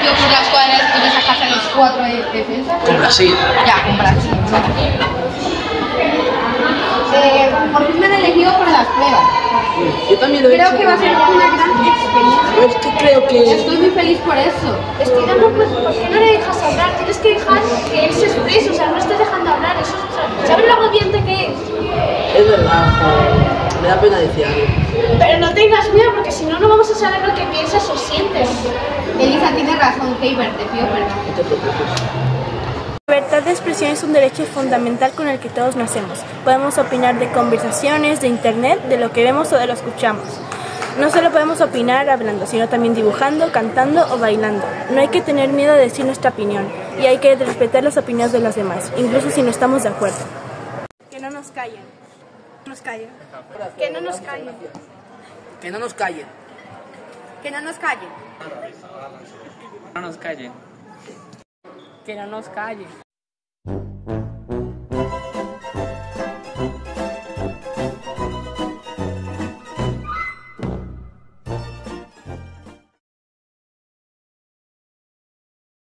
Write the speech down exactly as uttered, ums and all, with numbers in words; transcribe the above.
partido por la escuadra después de sacarse a los cuatro de defensa? Con Brasil. Ya, con Brasil. Eh, por fin me han elegido para las pruebas. Yo también lo he Creo hecho. que va a ser una gran experiencia. Yo es que creo que... Estoy muy feliz por eso. Estudiando, pues, ¿por qué no le dejas hablar? Tienes que dejar que él se exprese, o sea, no estés dejando hablar. Eso, o sea, ¿sabes lo agobiante que es? Es verdad, pero me da pena decir algo. Pero no tengas miedo, porque si no, no vamos a saber lo que piensas o sientes. Elisa tiene razón, Heiber, te pido perdón. No te preocupes. La libertad de expresión es un derecho fundamental con el que todos nacemos. Podemos opinar de conversaciones, de internet, de lo que vemos o de lo que escuchamos. No solo podemos opinar hablando, sino también dibujando, cantando o bailando. No hay que tener miedo de decir nuestra opinión y hay que respetar las opiniones de los demás, incluso si no estamos de acuerdo. Que no nos callen. Que nos callen. Que no nos callen. Que no nos callen. Que no nos callen. No nos callen. Que no nos callen.